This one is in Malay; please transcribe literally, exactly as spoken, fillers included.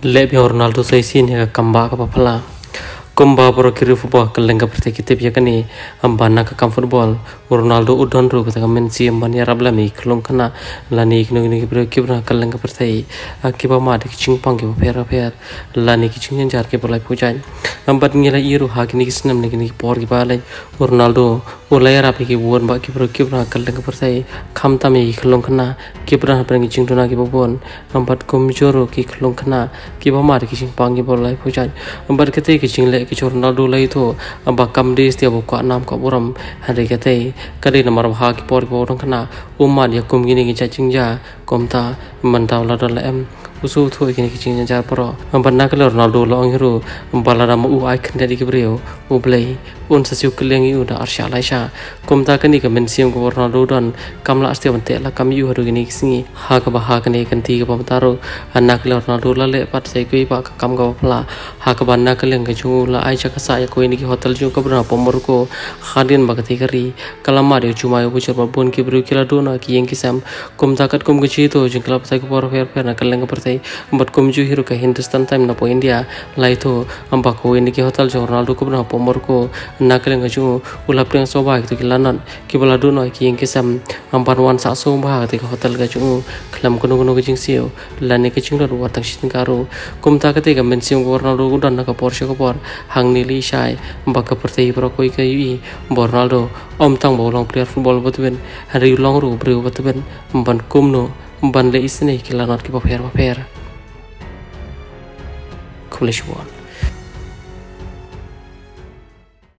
Lebi Ronaldo sai sin ya kamba ka papala kumba boro kiri football kelenga perte kitip ya kani ambana ka kam football Ronaldo udon ru ka men si ambani rabla mi klong kana lani kino ni bro kibra kelenga perte akiba ma de ching pang ke pera per lani ki ching jar ke bolai pujan ambat ngila iru ha kini kisnam ni kini por ki balai Ronaldo ulai rapi ki won ba ki bro kibra kelenga perte kham tami klong kana kibra prangi ching duna ki bobon ambat kum joro ki klong kana kiba ma de ching pang ke bolai pujan ambat kete ki ching le ki Ronaldo lai tho amba kam de stia bo ka nam ka boram hare kate kare namar ha ki por bo rong kana umma ya kum gini ki chaching ja komta manta la dal em usu tho ki ki ching ja pro amba na ka Ronaldo lo ngiru bala ram u ai khande di ki breo u blai un sa siu kleng yu da arsha lai sha komta kani ka men siam ko Ronaldo don kamla stia bante la kam yu haru gini singi ha ka ba ha kani kan ti ka pamtaro anak Ronaldo la le pat sai kui ba ka kam ga pla ha ka ban na ka leng ka chu la ai cha ka sa ya koi ni ki hotel ju ka bra pomor ko khadin ba ka ti kari kalama de chu mai bu chor ba bon ki bru ki la do na ki yeng ki sam kum ta kat kum ki chi to jing klap sai ko por fer fer na ka leng ka per sai bat kum ju hiru ka Hindustan time na po India lai to amba ko ni ki hotel jo Ronaldo ko bra pomor ko na ka leng ka chu ulap teng so ba ki la nan ki bala do na ki yeng ki sam ampan wan sa so ba ti ka hotel ka chu khlam ko no ko jing siu la ne ki ching ro wa tak shin ka ro kum ta ka te ka men sim ko Ronaldo ko dan na ka por she ko por hang ni li shai baka pertai pro koi ka yi Ronaldo om tang bo long player football betwen hari long ru bru betwen ban kum no ban le isne ki la not ki pa fer pa fer kulish one